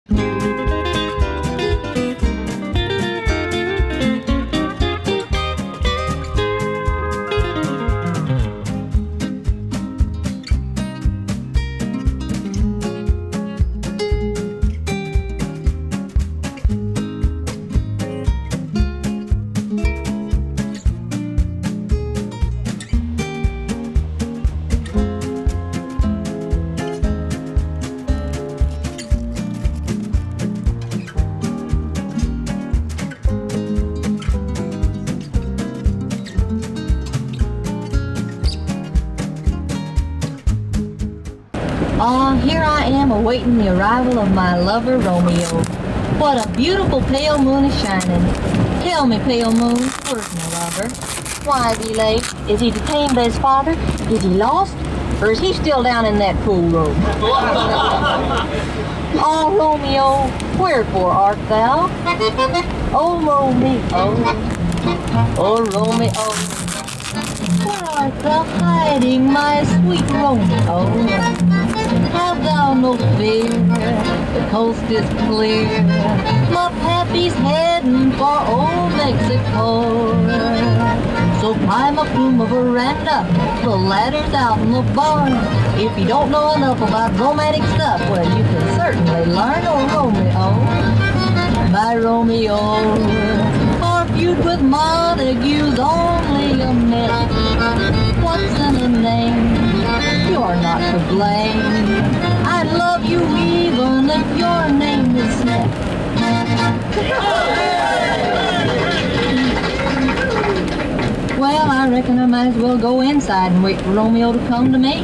Here I am awaiting the arrival of my lover, Romeo. What a beautiful pale moon is shining. Tell me, pale moon, where's my lover? Why is he late? Is he detained by his father? Is he lost? Or is he still down in that pool room? Oh, Romeo, wherefore art thou? Oh, Romeo, oh, Romeo, where art thou hiding, my sweet Romeo? Have thou no fear, the coast is clear. My pappy's heading for old Mexico. So climb up to my veranda, the ladder's out in the barn. If you don't know enough about romantic stuff, well, you can certainly learn. Oh, Romeo, my Romeo. Our feud with Montague's only a myth. What's in a name? You're not to blame. I love you even if your name is Smith. Well, I reckon I might as well go inside and wait for Romeo to come to me.